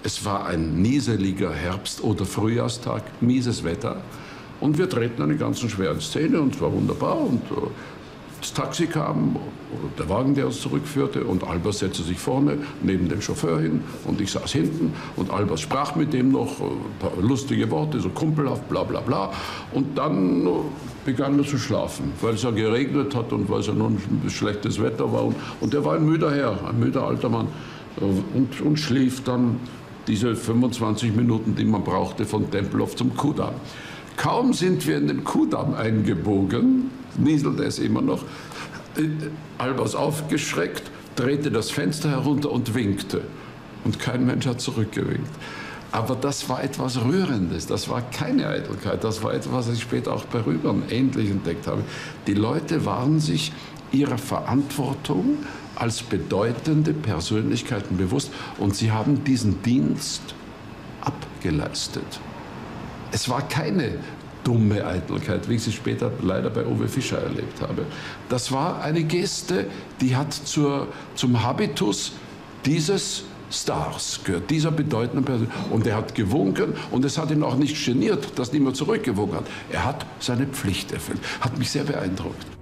Es war ein nieseliger Herbst- oder Frühjahrstag, mieses Wetter. Und wir drehten eine ganz schwere Szene und es war wunderbar. Und das Taxi kam, der Wagen, der uns zurückführte, und Albers setzte sich vorne neben den Chauffeur hin und ich saß hinten. Und Albers sprach mit dem noch ein paar lustige Worte, so kumpelhaft, bla bla bla. Und dann begann er zu schlafen, weil es ja geregnet hat und weil es ja nun schlechtes Wetter war. Und er war ein müder Herr, ein müder alter Mann. Und schlief dann diese 25 Minuten, die man brauchte, von Tempelhof zum Kudamm. Kaum sind wir in den Kudamm eingebogen, nieselte es immer noch, Albers aufgeschreckt, drehte das Fenster herunter und winkte. Und kein Mensch hat zurückgewinkt. Aber das war etwas Rührendes, das war keine Eitelkeit, das war etwas, was ich später auch bei Rübern ähnlich entdeckt habe. Die Leute waren sich ihrer Verantwortung als bedeutende Persönlichkeiten bewusst und sie haben diesen Dienst abgeleistet. Es war keine dumme Eitelkeit, wie ich sie später leider bei Uwe Fischer erlebt habe. Das war eine Geste, die hat zum Habitus dieses Stars gehört, dieser bedeutenden Person. Und er hat gewunken und es hat ihn auch nicht geniert, dass niemand zurückgewunken hat. Er hat seine Pflicht erfüllt. Hat mich sehr beeindruckt.